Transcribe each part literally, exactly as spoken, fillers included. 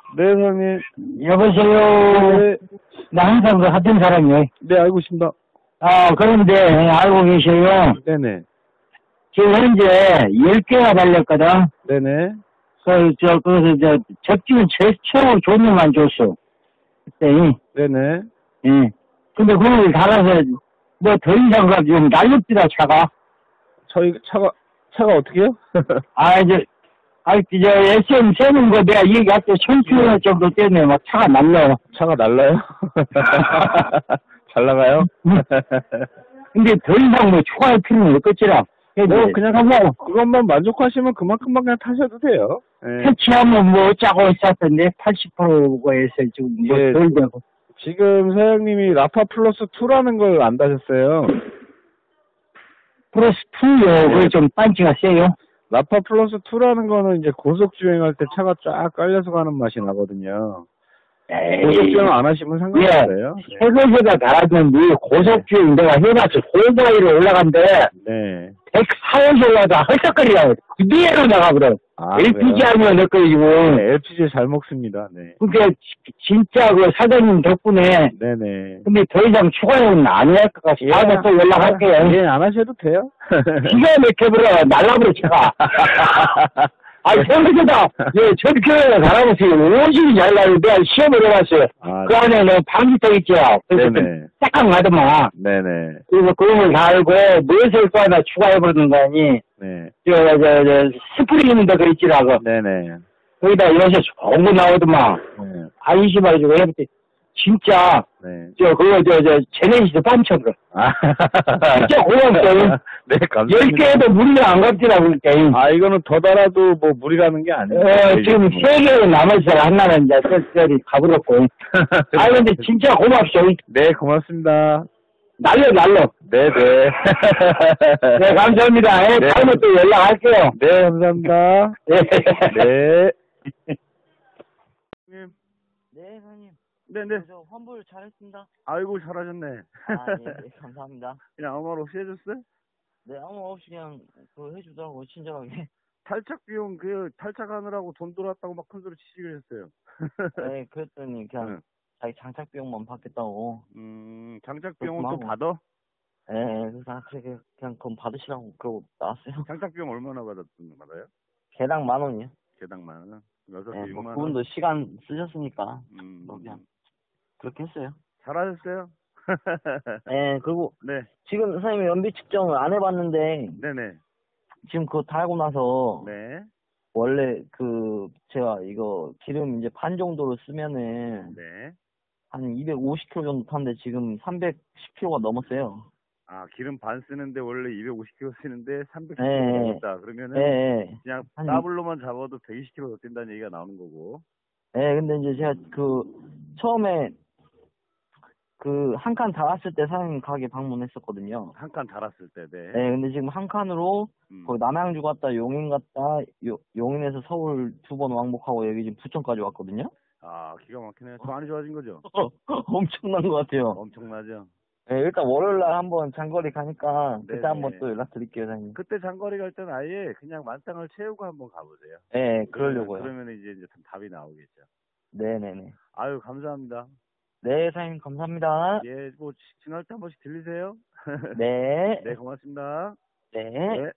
네, 사장님. 여보세요. 네, 나 항상 그 하던 사람이에요. 네, 알고 있습니다. 아, 그런데 알고 계세요. 네네. 지금 현재 열 개가 달렸거든. 네네. 그, 저, 그래서 저, 접지는 최, 최고 좋은 놈만 줬어. 그때, 네네. 예. 근데 그걸 달아서 뭐 더 이상 가 지금 날렵디다 차가. 저희 차가, 차가 어떻게요? 아, 이제, 아, 저, 에스엠 세는 거 내가 얘기할게 천 킬로미터 정도 때문에 막 차가 날려. 차가 날라요? 잘 나가요? 근데 더 이상 뭐 추가할 필요는 없겠지라. 뭐, 그냥 한번, 그것만 만족하시면 그만큼만 그냥 타셔도 돼요. 네. 캐치하면 뭐 짜고 있었던데 팔십 퍼센트에서 지금 뭐 예. 덜 되고. 지금 사장님이 라파 플러스 이라는 걸 안 다셨어요. 플러스 이요. 네. 그게 좀 반지가 세요. 라파 플러스 이라는 거는 이제 고속 주행할 때 차가 쫙 깔려서 가는 맛이 나거든요. 에이. 고속 주행 안 하시면 상관없어요. 예. 세계세가 달았는데 고속주행 내가 해봤어. 고가위로 올라간대. 네. 백사에서 올라가 헐떡거리라고. 그대로 나가거든. 아, 엘피지 아니면 내 거이고. 네, 엘피지 잘 먹습니다. 네. 그게 진짜 그 사장님 덕분에. 네네. 근데 더 이상 추가요는 안 할 것 같아. 예. 다음에 또 연락할게요. 예, 안 하셔도 돼요. 기가 막혀버려. 날라버려, 제가. 아, 생각보다, 예, 저렇게 갈아보세요. 오십이 잘 나요. 내가 시험을 해봤어요. 아, 그 안에 는 방지턱 있죠. 그래서 네네. 딱 가더만. 네네. 그래서 그걸 다 알고, 무엇을 또 하나 추가해버리는 거 아니. 네. 저, 저, 저, 스프링 있는 거 있지라고. 네네. 거기다 요새 좋은 거 나오더만. 네. 안심해가지고 해볼때 진짜, 네. 저, 그거, 저, 저, 제네시스 반쳐버려. 아, 진짜 고맙어요. 네, 감사합니다. 열 개에도 무리가 안 갑디라고, 그러니까. 아, 이거는 더 달아도 뭐 무리라는 게 아니에요. 어, 지금 세 개가 남았어요. 하나는 이제 쎄쎄리 가버렸고. 아, 근데 진짜 고맙소. 네, 고맙습니다. 날려, 날려. 네네. 네, 감사합니다. 예, 네. 다음에 또 연락할게요. 네, 감사합니다. 네. 네. 네, 사장님. 네네. 저 환불 잘했습니다. 아이고, 잘하셨네. 아, 네, 네, 감사합니다. 그냥 아무 말 없이 해줬어요? 네, 아무 없이 그냥 그거 해주더라고요, 친절하게. 탈착 비용, 그, 탈착하느라고 돈 들어왔다고 막 큰 소리 치시기로 했어요. 네, 그랬더니 그냥 응. 자기 장착 비용만 받겠다고. 음, 장착 비용은 또 그렇구나. 받아? 네, 그래서 아, 그래, 그냥, 그냥 그건 받으시라고 그러고 나왔어요. 장착 비용 얼마나 받았, 받아요? 개당 만 원이요. 개당 만 원? 여섯 네, 개 뭐 육만 원? 그분도 시간 쓰셨으니까 음, 뭐 그냥 그렇게 했어요. 잘하셨어요? 네, 그리고 네, 지금 선생님이 연비 측정을 안 해봤는데 네네. 지금 그거 달고 나서 네, 원래 그 제가 이거 기름 이제 반 정도로 쓰면은 네. 한 이백오십 킬로미터 정도 탔는데 지금 삼백십 킬로미터가 넘었어요. 아, 기름 반 쓰는데 원래 이백오십 킬로미터 쓰는데 삼백십 네. 킬로미터 넘었다. 그러면은 예, 예. 그냥 한- 더블로만 잡아도 백이십 킬로미터 더 뛴다는 얘기가 나오는 거고. 예, 근데 이제 제가 그 처음에 그 한 칸 달았을 때 사장님 가게 방문했었거든요. 한 칸 달았을 때, 네. 예, 근데 지금 한 칸으로 음. 거기 남양주 갔다 용인 갔다 요, 용인에서 서울 두 번 왕복하고 여기 지금 부천까지 왔거든요. 아, 기가 막히네. 더 많이 좋아진 거죠? 엄청난 것 같아요. 엄청나죠? 예, 일단 월요일날 한번 장거리 가니까 그때 네네. 한번 또 연락드릴게요, 사장님. 그때 장거리 갈 때는 아예 그냥 만땅을 채우고 한번 가보세요. 예, 그러려고요. 그러면 이제, 이제 답이 나오겠죠. 네네네. 아유, 감사합니다. 네, 사장님 감사합니다. 예, 뭐, 지- 지날 때 한 번씩 들리세요? 네. 네, 고맙습니다. 네. 네.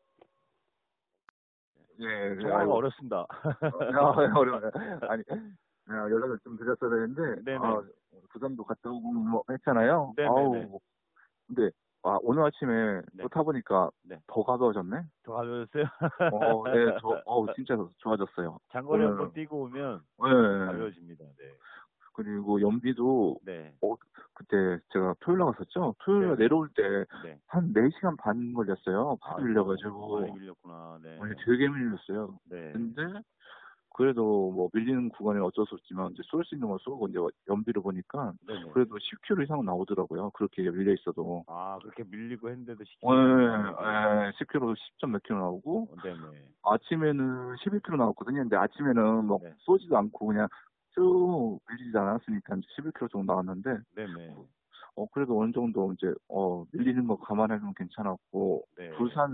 예, 전화가 아이고, 어렵습니다. 어, 어려워요. 아니, 아, 연락을 좀 드렸어야 되는데, 네네. 아, 부산도 갔다 오고 뭐 했잖아요. 네네네. 아우, 뭐, 근데, 아, 오늘 아침에 네. 또 타보니까 네. 더 가벼워졌네? 더 가벼웠어요? 어, 네, 저, 어우, 진짜 좋아졌어요. 장거리 네. 한번 뛰고 오면 네. 가벼워집니다. 네. 그리고 연비도, 네. 어, 그때 제가 토요일 날 갔었죠? 토요일 날 네. 내려올 때 네. 한 네 시간 반 걸렸어요. 아, 하도 밀려가지고. 많이 밀렸구나. 네. 아니, 되게 밀렸어요. 네. 근데 그래도 뭐 밀리는 구간에 어쩔 수 없지만 이제 쏠 수 있는 걸 쏘고 이제 연비를 보니까 네네. 그래도 십 킬로미터 이상 나오더라고요. 그렇게 밀려 있어도. 아, 그렇게 밀리고 했는데도 십 네, 킬로미터. 네, 십 킬로미터 십 점 몇 킬로 나오고 네네. 아침에는 십일 킬로미터 나왔거든요. 근데 아침에는 뭐 네. 쏘지도 않고 그냥 쭉 밀리지 않았으니까 십일 킬로미터 정도 나왔는데 네네. 어 그래도 어느 정도 이제 어 밀리는 거 감안하면 괜찮았고 네.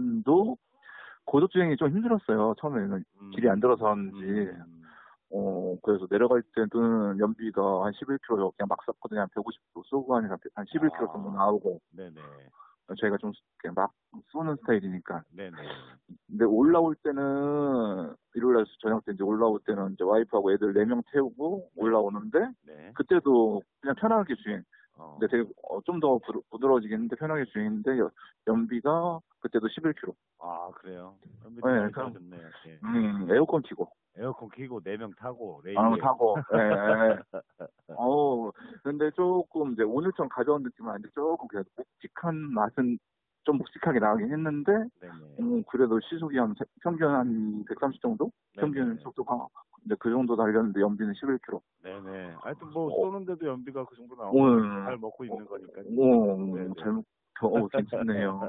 부산도 고속 주행이 좀 힘들었어요. 처음에는 음. 길이 안 들어서는지. 음. 어, 그래서 내려갈 때는 연비가 한 십일 킬로미터 그냥 막 쐈거든요. 한 백오십 도 쏘고 하니까 한 십일 킬로미터 정도 나오고. 네네. 저희가 좀 그냥 막 쏘는 스타일이니까. 네네. 근데 올라올 때는 일요일날 저녁 때 이제 올라올 때는 이제 와이프하고 애들 네 명 태우고 올라오는데 네. 그때도 그냥 편하게 주행. 어. 근데 되게 어, 좀 더 부드러워지겠는데 편하게 주행인데 여- 연비가 그때도 십일 킬로미터. 아, 그래요? 연비 네, 많이 그럼- 좋아졌네요. 예. 음, 에어컨 키고. 에어컨 켜고 네 명 타고 레이에. 아, 타고. 예, 예. 어, 근데 조금 이제 오늘처럼 가져온 느낌은 아닌데 조금 그냥 묵직한 맛은 좀 묵직하게 나가긴 했는데, 네네. 음, 그래도 시속이 한 세- 평균 한 백삼십 정도? 평균 네네. 속도가 이제 그 정도 달렸는데 연비는 십일 킬로미터. 네네. 하여튼 뭐 어. 쏘는데도 연비가 그 정도 오, 나오면 잘 먹고 있는 거니까. 오, 네네. 잘 먹, 어, 괜찮네요.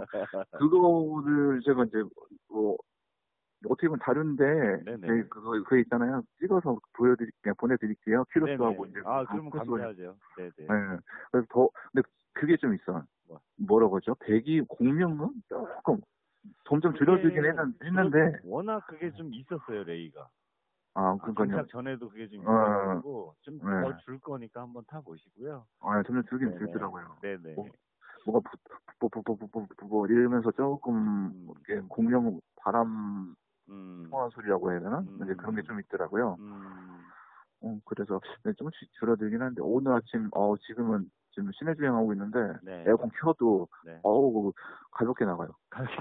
그거를 제가 이제 뭐 어떻게 보면 다른데 네네. 제 그거 그 있잖아요. 찍어서 보여드릴 그냥 보내드릴게요. 키로수하고 네네. 이제 아, 그 그러면 코스. 감사하죠. 네네. 네. 그래서 더 근데 그게 좀 있어. 뭐? 뭐라고 하죠? 배기 공명은 조금 점점 줄어들긴 그게 했는, 했는데 워낙 그게 좀 있었어요, 레이가. 아 아, 그러니까요. 장착 전에도 그게 좀 어, 있어가지고 좀 네. 더 줄 거니까 한번 타보시고요. 아 점점 줄긴 네네. 줄더라고요. 네네. 뭐, 뭐가 뽀뽀뽀뽀뽀뽀뽀 이러면서 조금 음. 이렇게 공명 바람 음. 통하는 소리라고 해야 되나? 음. 이제 그런 게 좀 있더라고요. 음. 어, 그래서 네, 조금씩 줄어들긴 하는데 오늘 아침 어 지금은 지금 시내 주행하고 있는데 네. 에어컨 켜도 네. 어우 가볍게 나가요.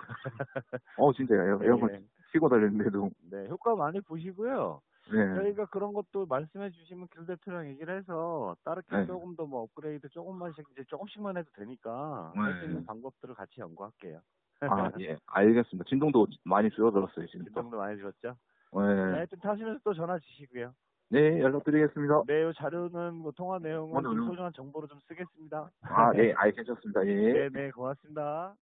어 진짜 에어, 에어컨 네. 켜고 달렸는데도 네, 효과 많이 보시고요. 네. 저희가 그런 것도 말씀해 주시면 길 대표랑 얘기를 해서 다르게 네. 조금 더 뭐 업그레이드 조금만씩 이제 조금씩만 해도 되니까 네. 할 수 있는 방법들을 같이 연구할게요. 아, 예, 알겠습니다. 진동도 많이 줄어들었어요, 지금. 그 정도 많이 들었죠? 네, 네. 하여튼 타시면서 또 전화 주시고요. 네, 연락드리겠습니다. 네, 요 자료는 뭐 통화 내용은 오늘, 좀 오늘. 소중한 정보로 좀 쓰겠습니다. 아, 네, 알, 괜찮습니다. 예. 네, 네, 고맙습니다.